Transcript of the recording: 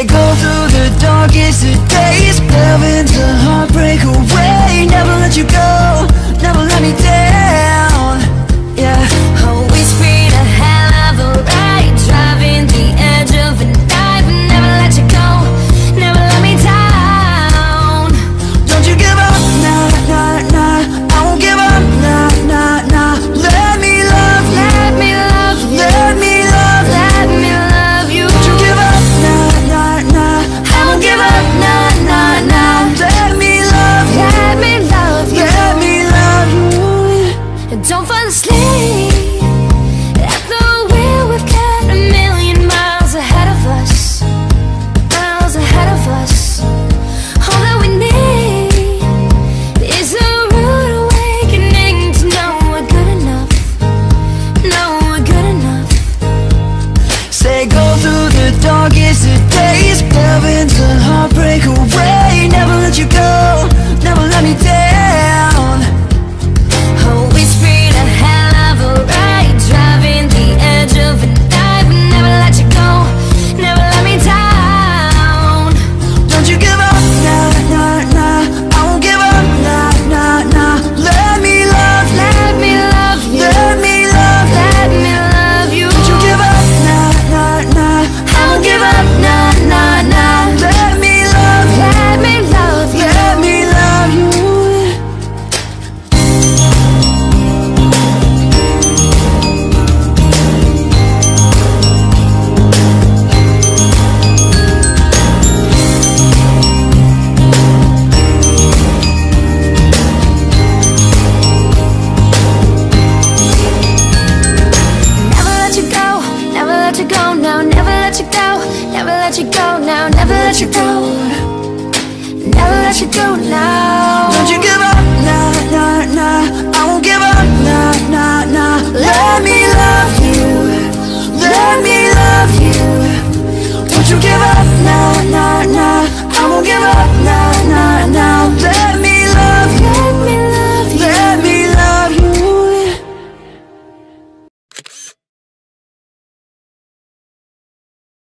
Say go through the darkest of days, loving the heartbreak away. Never let you go, never let me down. Yeah. Oh, it's been a hell of a ride, driving the edge of a knife. Never let you go, never let me down. Don't you give up, nah, nah, nah. I won't give up, nah, nah, nah. Let me love you, Let me love you, let me love you. let me love you. Don't you give up, nah, nah, nah. I won't give up, nah, nah, nah. Let me love you, Let me love you. let me love you. Don't fall asleep at the wheel. We've got a million miles ahead of us, miles ahead of us. All that we need is a rude awakening to know we're good enough, know we're good enough. Say go through the darkest of days, loving the heartbreak away. Never let you go, never let me down. Oh, it's been a hell of a ride, driving the edge of a knife. Never let you go, never let me down. Don't you give up, nah, nah, nah. I won't give up, nah, nah, nah. Let me love you, Let me love you, let me love you. let me love you. Don't you give up, nah, nah, nah. I won't give up, nah, nah, nah. Let me love you, Let me love you. let me love you. Never let you go, never let you go now. Never let you go, never let you go now. Never let you go, never let you go now.